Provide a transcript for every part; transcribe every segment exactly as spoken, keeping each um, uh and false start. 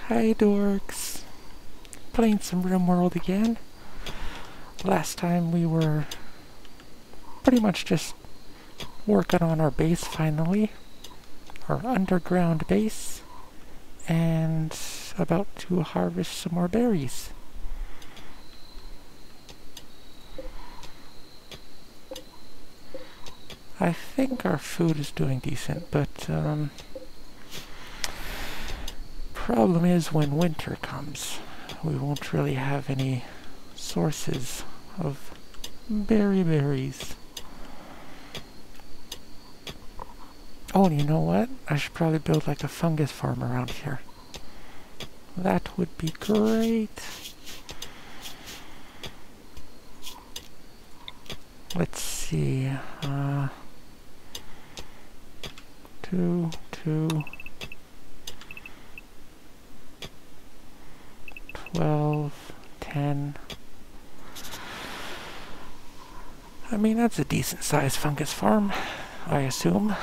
Hi dorks! Playing some RimWorld again. Last time we were pretty much just working on our base finally. Our underground base. And about to harvest some more berries. I think our food is doing decent, but um, problem is when winter comes, we won't really have any sources of berry berries. Oh, and you know what? I should probably build like a fungus farm around here. That would be great. Let's see. Uh, two, two, twelve, ten. I mean, that's a decent sized fungus farm, I assume.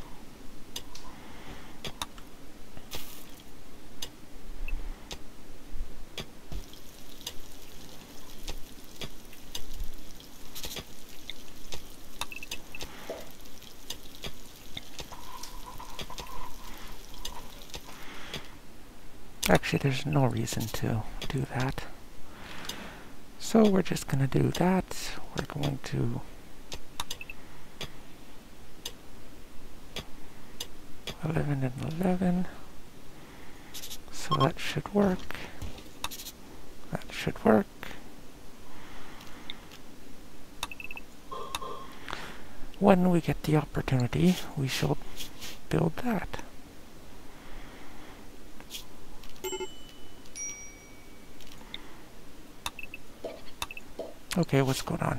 Actually, there's no reason to do that. So we're just going to do that. We're going to eleven and eleven. So that should work. That should work. When we get the opportunity, we shall build that. Okay, what's going on?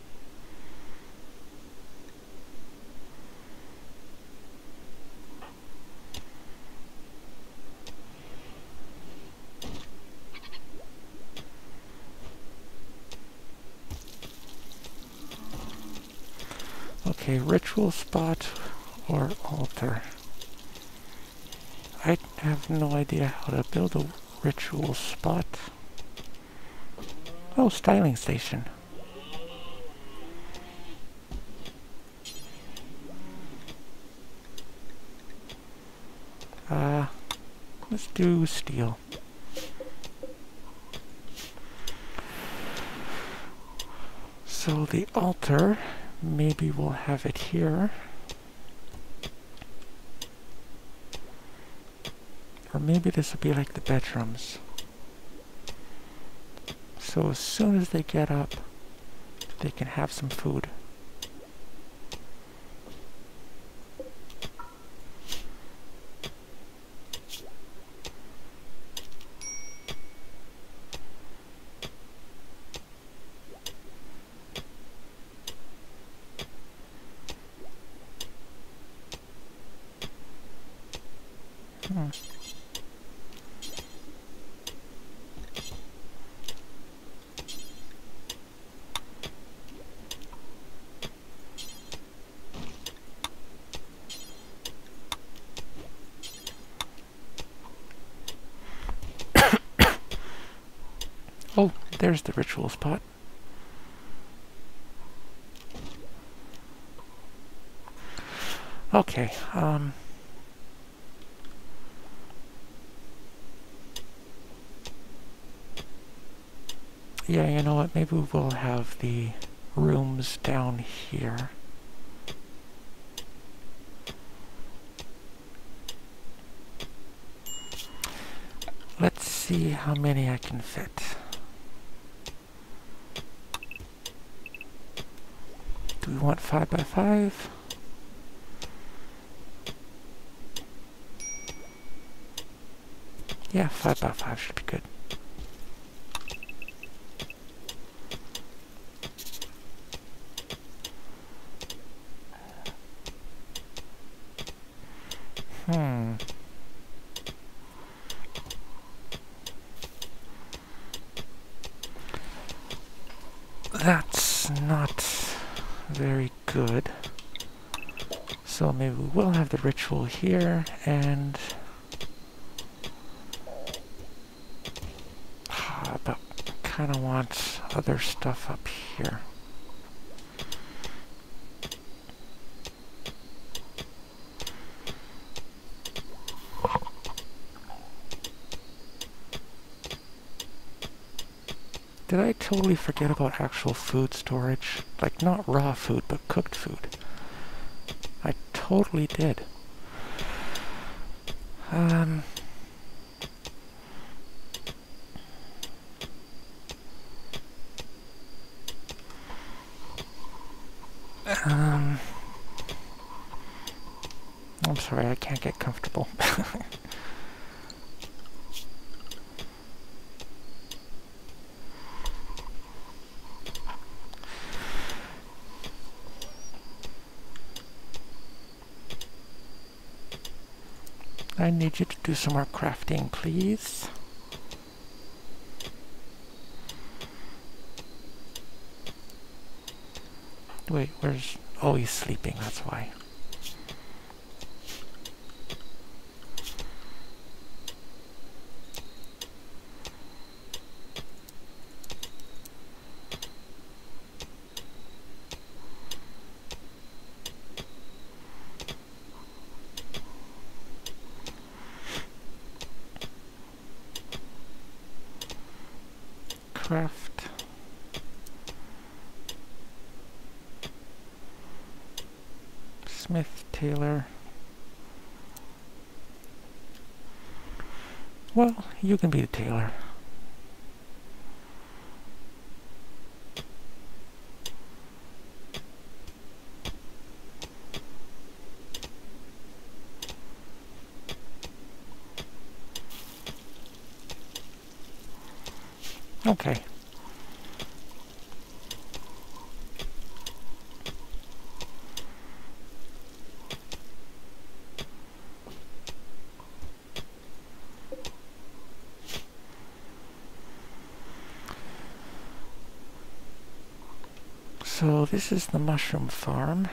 Okay, ritual spot or altar. I have no idea how to build a ritual spot. Oh, styling station. Uh, let's do steel. So the altar, maybe we'll have it here. Or maybe this will be like the bedrooms. So as soon as they get up, they can have some food. Hmm. Oh, there's the ritual spot. Okay, um... yeah, you know what, maybe we'll have the rooms down here. Let's see how many I can fit. Do we want five by five? Yeah, five by five should be good. Hmm. That's not very good. So maybe we will have the ritual here, and Uh, but kind of want other stuff up here. Did I totally forget about actual food storage? Like, not raw food, but cooked food. I totally did. Um... Um... I'm sorry, I can't get comfortable. I need you to do some more crafting, please. Wait, where's... Oh, he's sleeping, that's why. Craft. Smith, Taylor. Well, you can be the tailor. Okay. So this is the mushroom farm.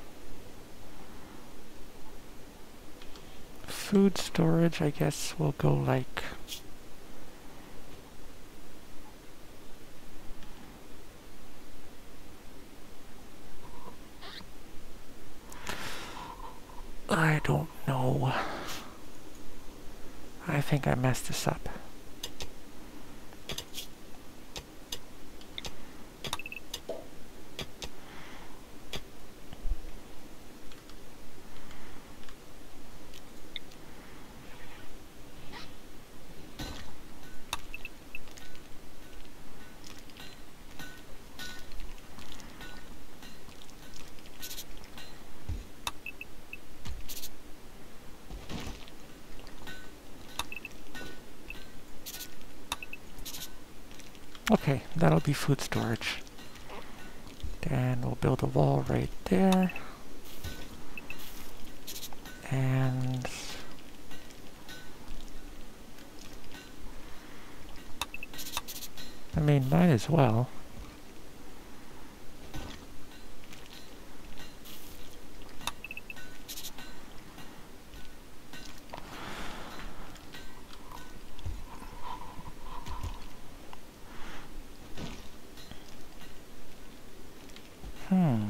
Food storage, I guess, will go like... I don't know. I think I messed this up. Okay, that'll be food storage. Then we'll build a wall right there. And... I mean, might as well. Hmm.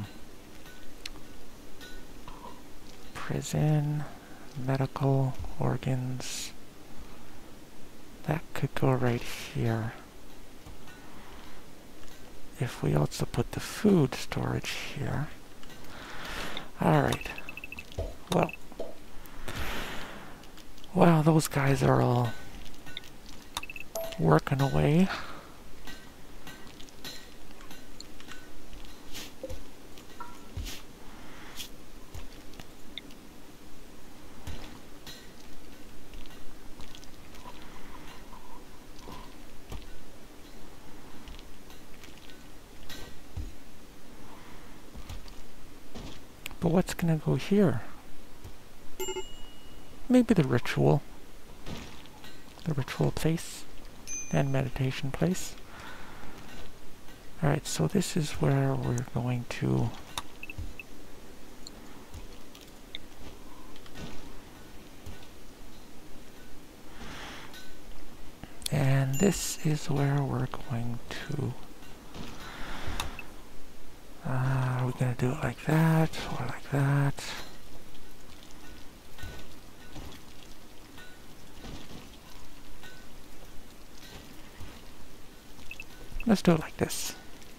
Prison, medical, organs. That could go right here. If we also put the food storage here. Alright. Well. Wow, those guys are all working away. But what's gonna go here? Maybe the ritual. The ritual place and meditation place. Alright, so this is where we're going to and And this is where we're going to... Uh, are we going to do it like that, or like that? Let's do it like this.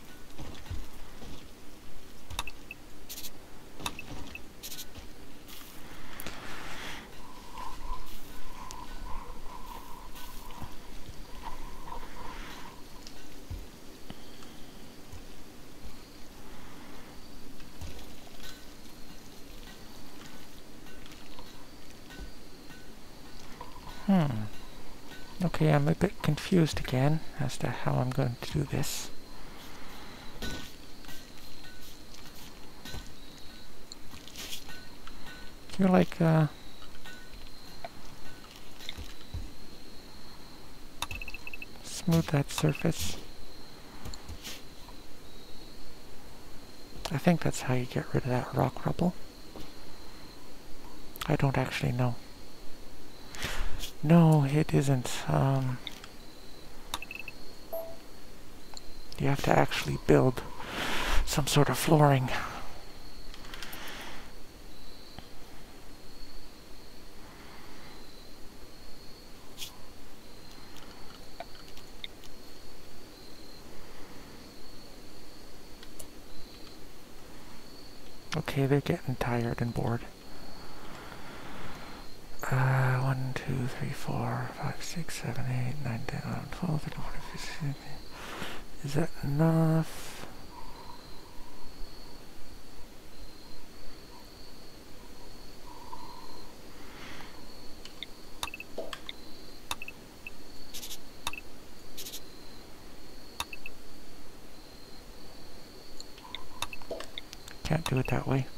Hmm. Okay, I'm a bit confused again as to how I'm going to do this. Feel like uh, smooth that surface. I think that's how you get rid of that rock rubble. I don't actually know. No, it isn't. Um, you have to actually build some sort of flooring. Okay, they're getting tired and bored. Uh, one, two, three, four, five, six, seven, eight, nine, ten, eleven, twelve, thirteen, fourteen, fifteen, sixteen. Is that enough? Can't do it that way.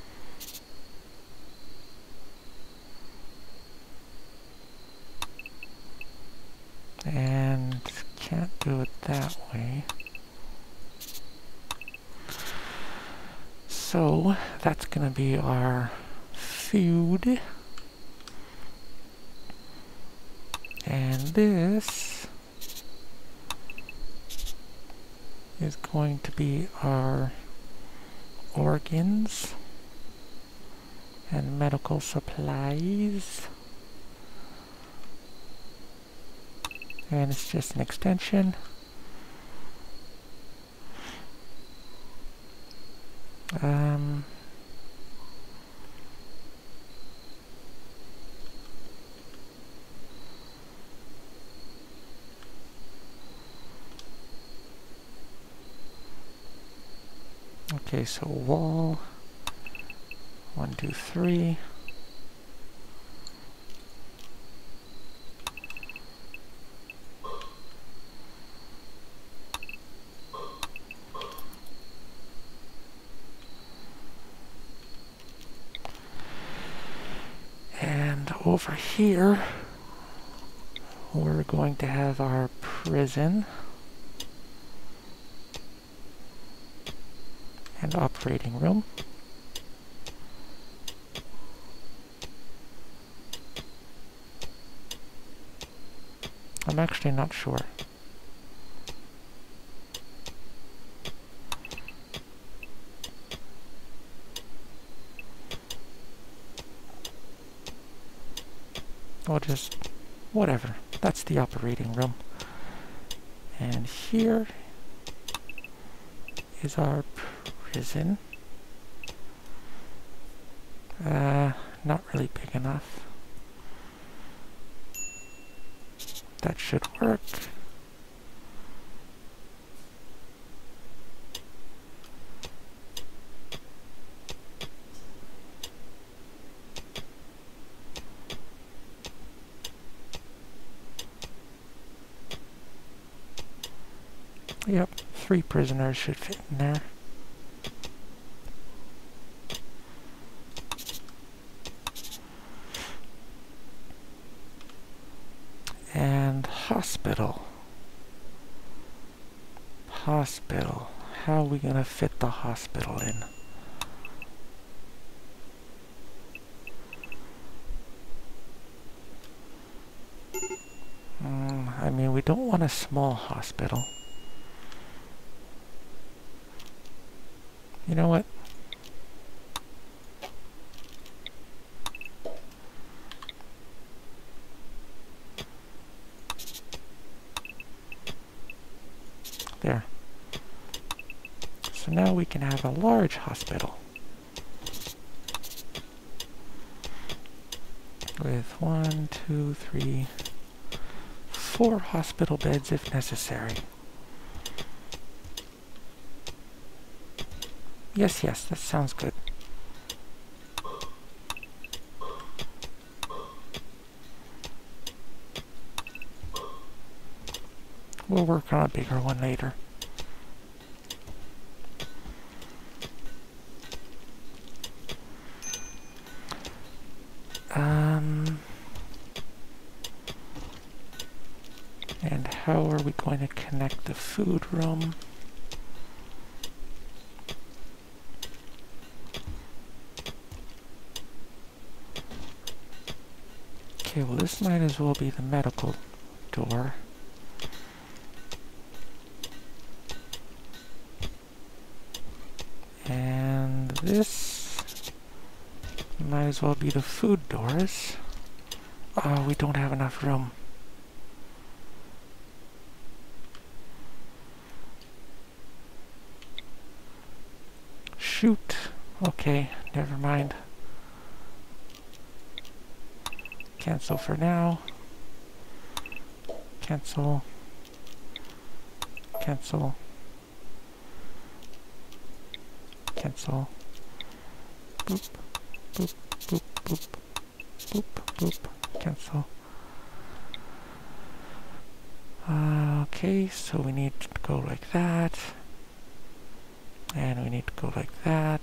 And can't do it that way. So that's gonna be our food. And this is going to be our organs and medical supplies. And it's just an extension. Um, okay, so wall, one, two, three. And over here, we're going to have our prison and operating room. I'm actually not sure. I'll just, whatever. That's the operating room. And here is our prison. Uh, not really big enough. That should work. Yep, three prisoners should fit in there. And hospital. Hospital. How are we gonna fit the hospital in? Mm, I mean, mean, we don't want a small hospital. You know what? There. So now we can have a large hospital. With one, two, three, four hospital beds if necessary. Yes, yes, that sounds good. We'll work on a bigger one later. Um, and how are we going to connect the food room? Okay, well this might as well be the medical door. And this might as well be the food doors. Oh, we don't have enough room. Shoot. Okay, never mind. Cancel for now. Cancel. Cancel. Cancel. Boop. Boop. Boop. Boop. Boop. Boop. Cancel. Uh, okay, so we need to go like that. And we need to go like that.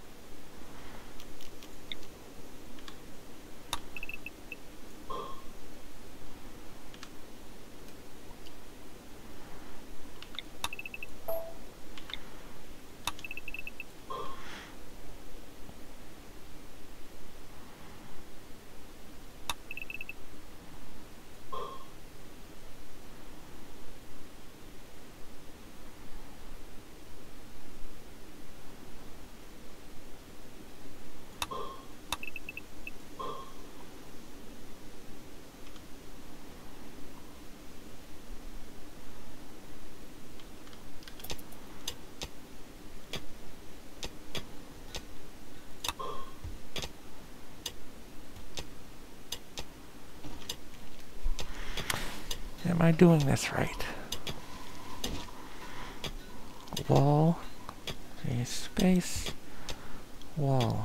Am I doing this right? Wall, a space, wall.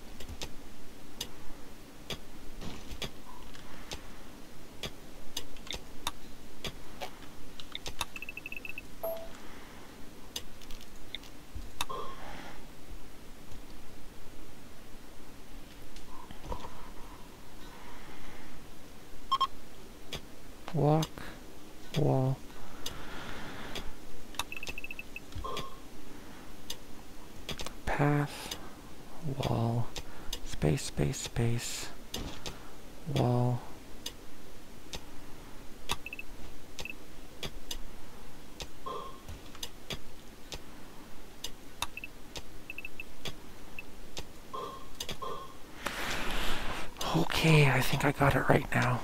Walk, wall. Path, wall, space, space, space, wall. Okay, I think I got it right now.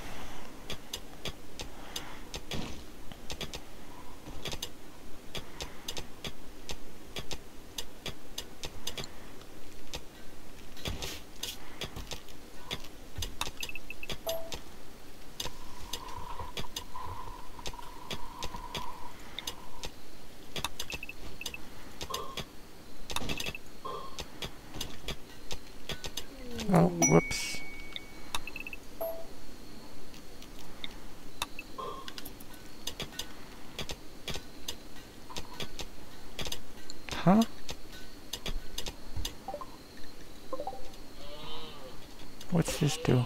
Oh, whoops. Huh? What's this do?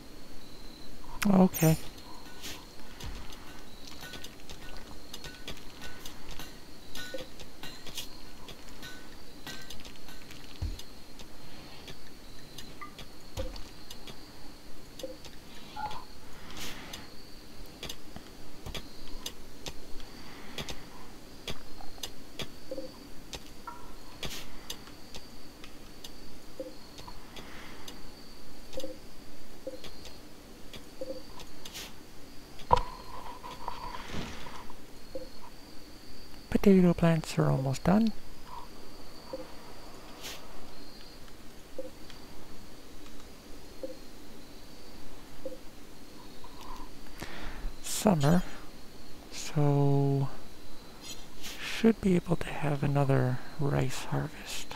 Okay. potato plants are almost done. Summer, so should be able to have another rice harvest.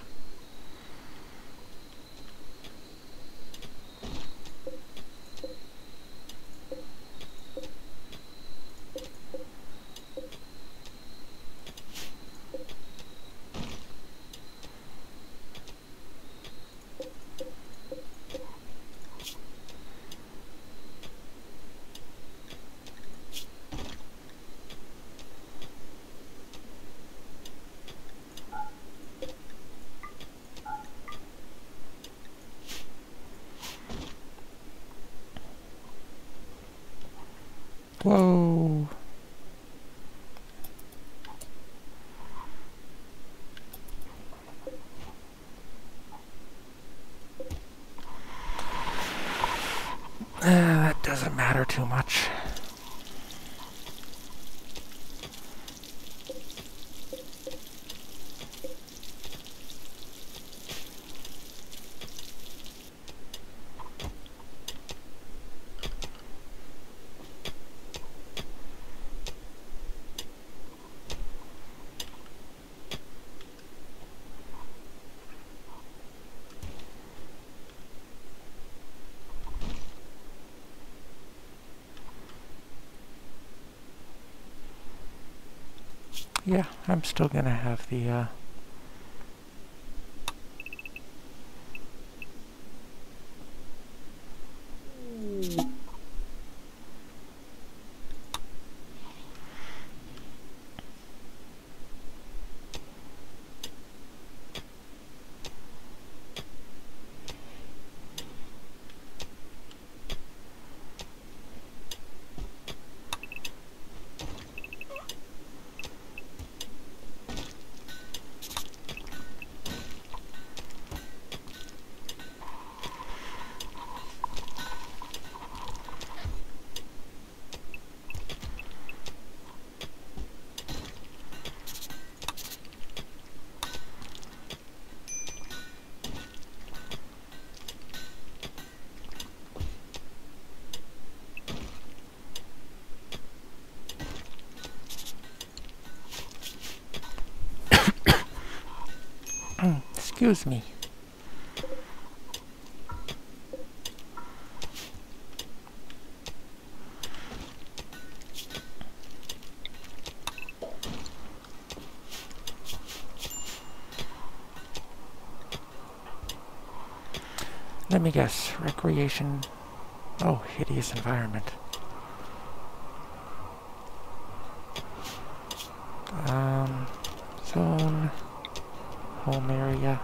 Whoa! Uh, that doesn't matter too much. Yeah, I'm still gonna have the, uh... excuse me. Let me guess, recreation... Oh, hideous environment. Um, zone... Home area.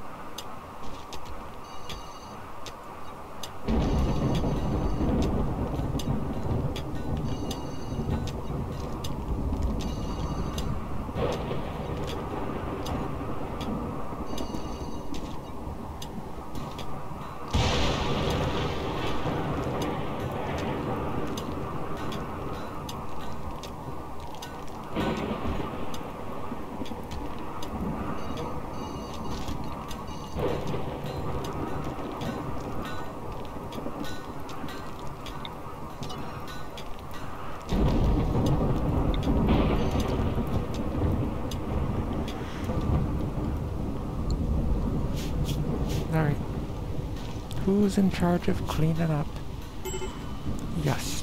Alright. Who's in charge of cleaning up? Yust.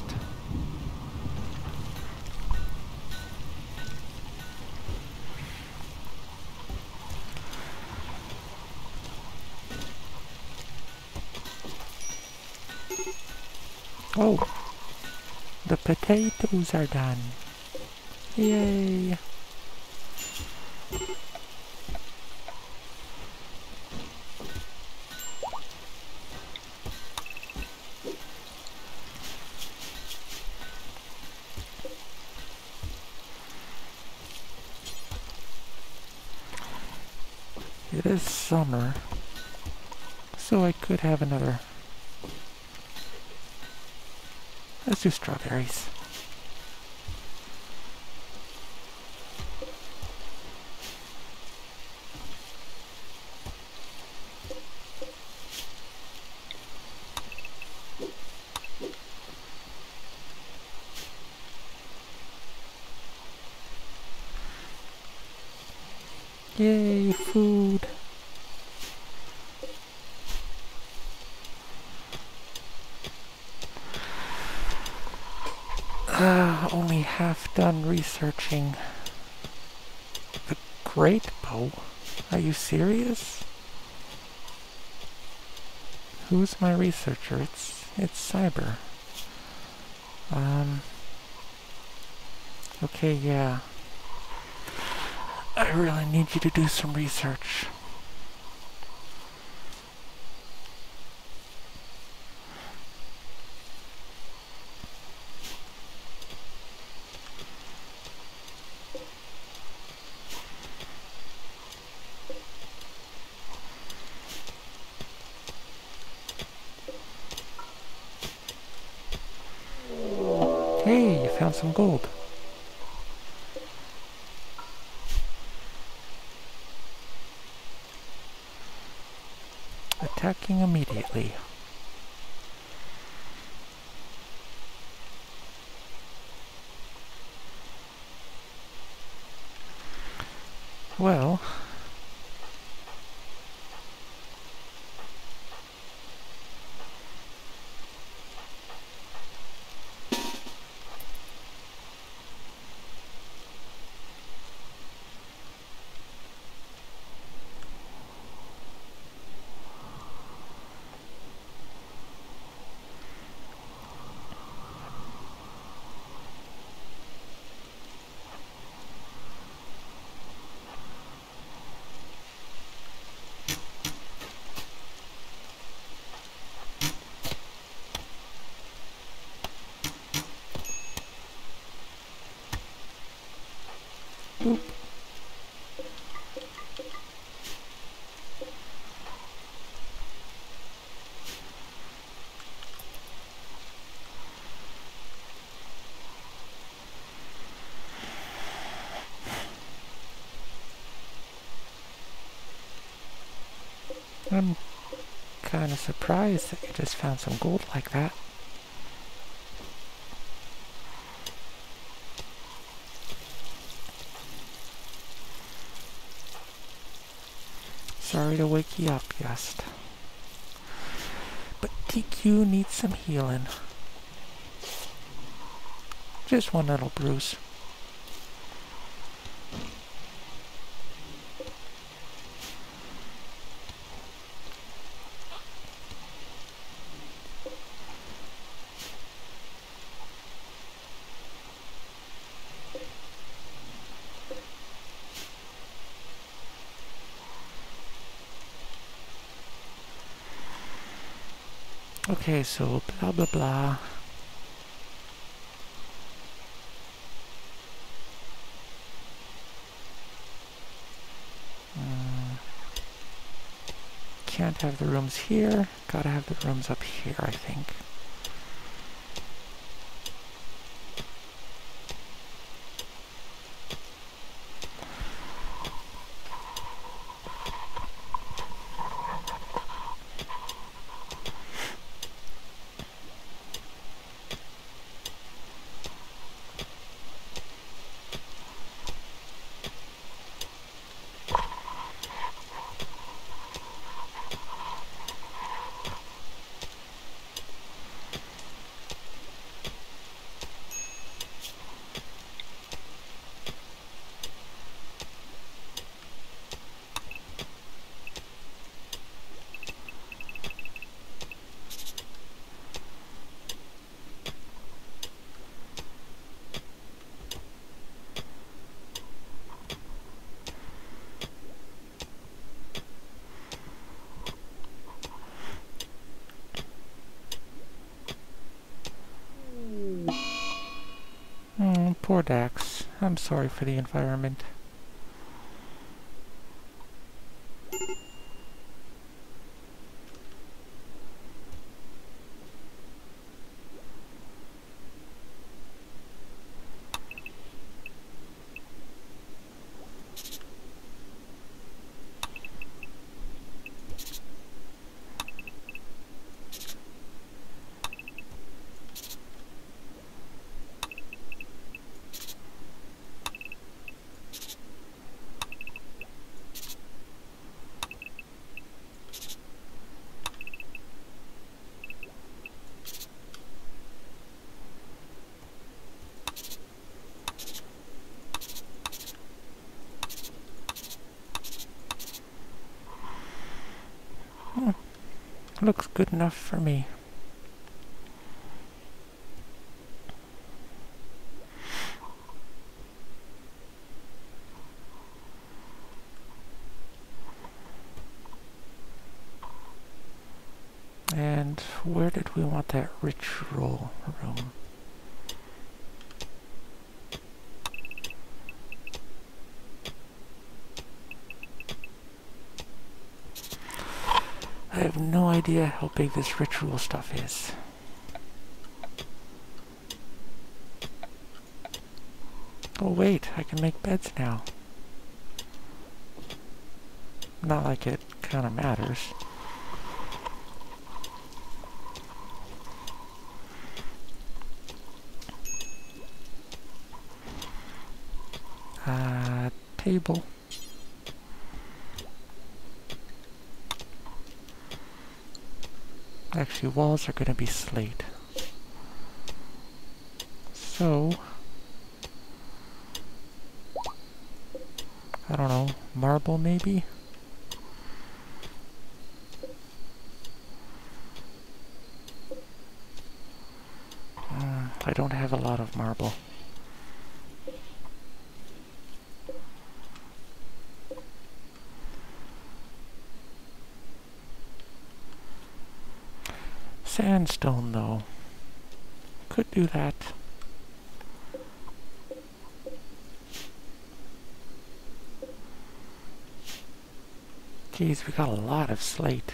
Oh! The potatoes are done. Yay! It is summer, so I could have another. Let's do strawberries. Yay, food. Uh, only half done researching the Great Bow. Are you serious? Who's my researcher? It's it's Cyber. Um. Okay, yeah. I really need you to do some research. Hey, you found some gold. Attacking immediately. Well, boop. I'm kind of surprised that you just found some gold like that. Sorry to wake you up, Just. But T Q needs some healing. Just one little bruise. Okay, so blah blah blah. Mm. Can't have the rooms here. Gotta have the rooms up here, I think. Mm, poor Dax. I'm sorry for the environment. Looks good enough for me. And where did we want that ritual room? I have no idea how big this ritual stuff is. Oh wait, I can make beds now. Not like it kinda matters. Uh, table. Actually, walls are gonna be slate. So, I don't know, marble maybe? Mm, I don't have a lot of marble. Sandstone, though. Could do that. Geez, we got a lot of slate.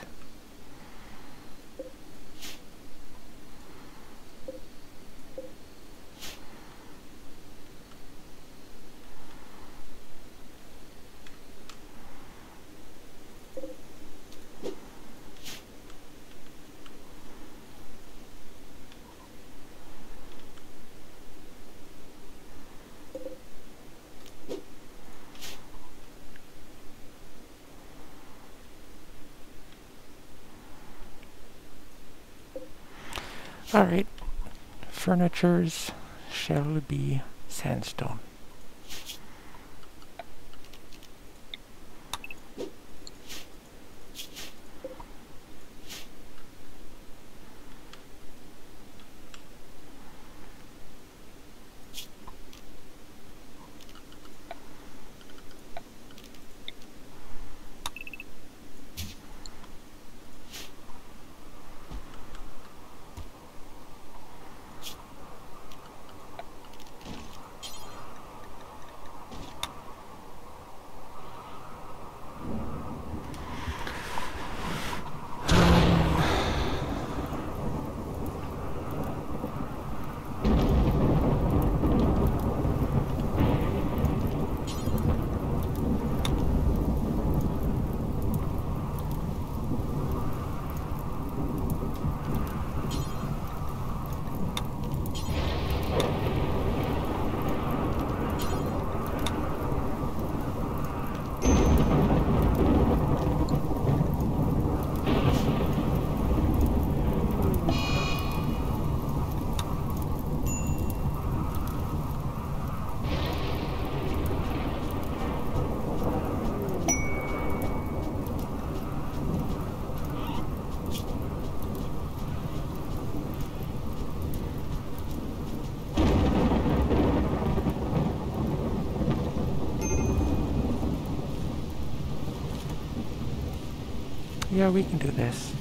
Alright, furnitures shall be sandstone. Yeah, we can do this.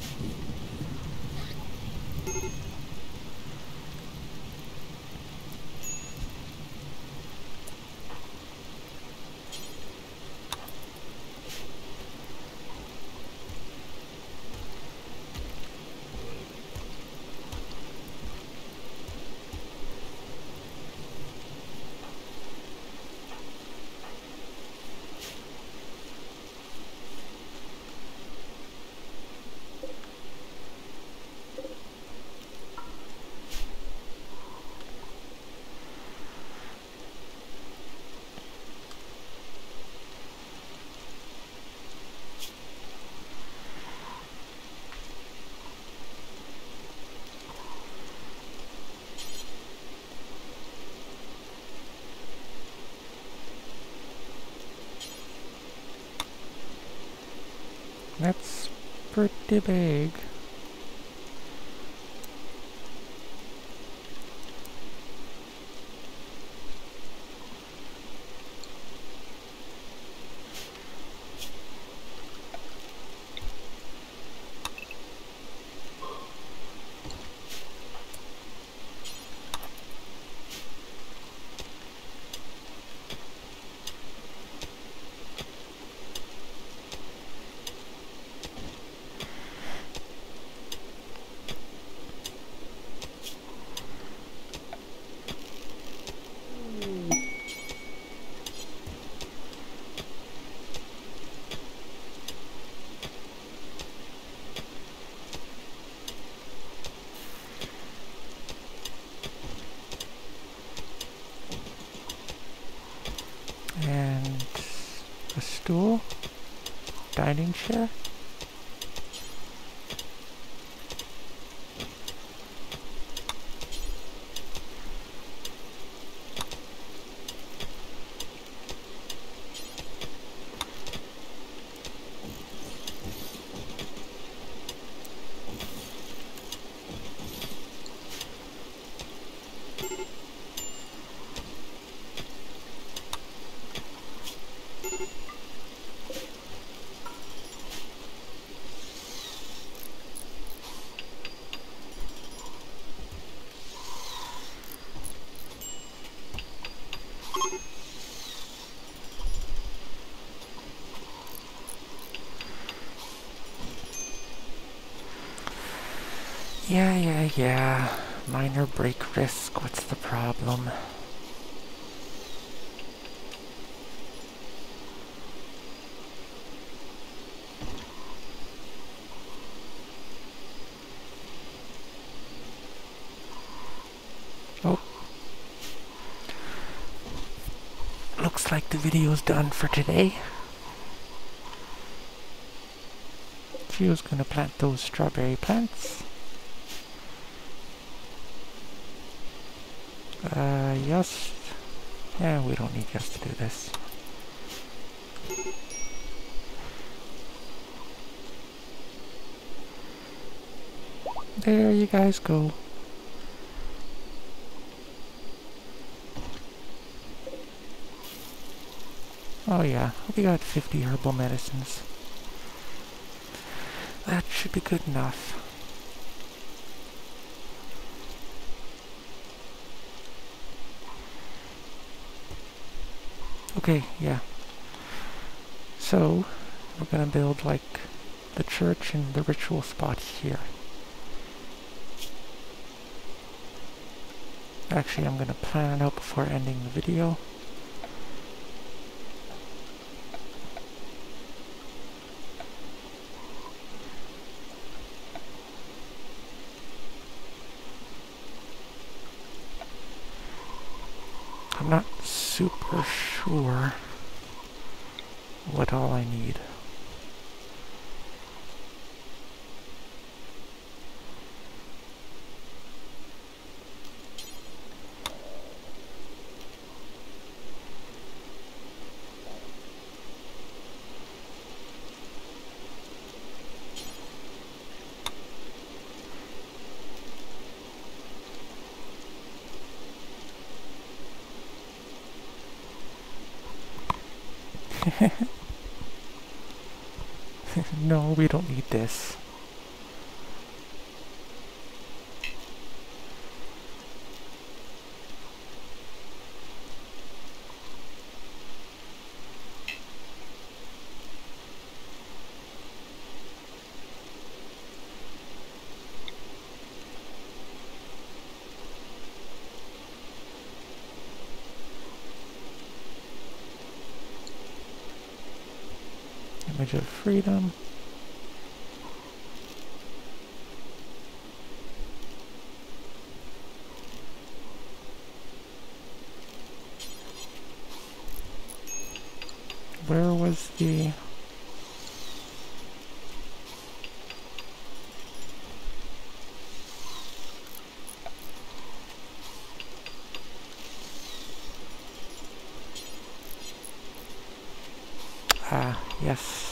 That's pretty big. And a stool, dining chair. Yeah, yeah, yeah. Minor break risk. What's the problem? Oh. Looks like the video's done for today. She was gonna plant those strawberry plants. Uh, yes. Yeah, we don't need Yes to do this. There you guys go. Oh yeah, we got fifty herbal medicines. That should be good enough. Okay, yeah. So, we're gonna build like the church and the ritual spot here. Actually, I'm gonna plan it out before ending the video. I'm not super sure what all I need. No, we don't need this. Image of freedom. Where was the... Ah, yes.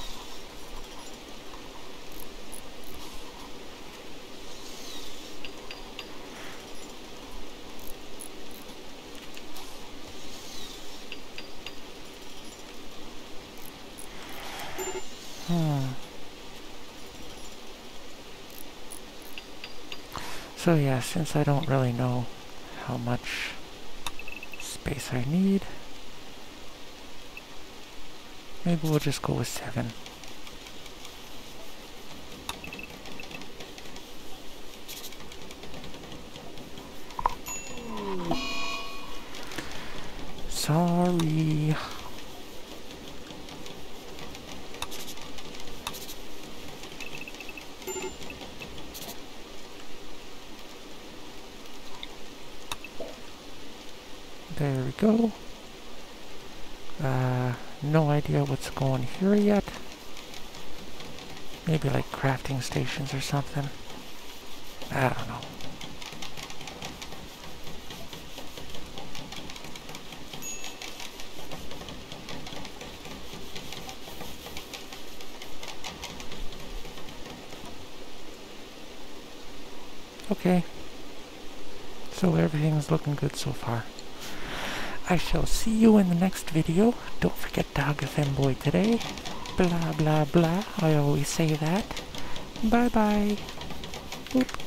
Hmm. So yeah, since I don't really know how much space I need, maybe we'll just go with seven. Sorry. There we go. Uh, no idea what's going here yet. Maybe like crafting stations or something. I don't know. Okay. So everything's looking good so far. I shall see you in the next video. Don't forget to hug a femboy today. Blah blah blah. I always say that. Bye bye. Boop.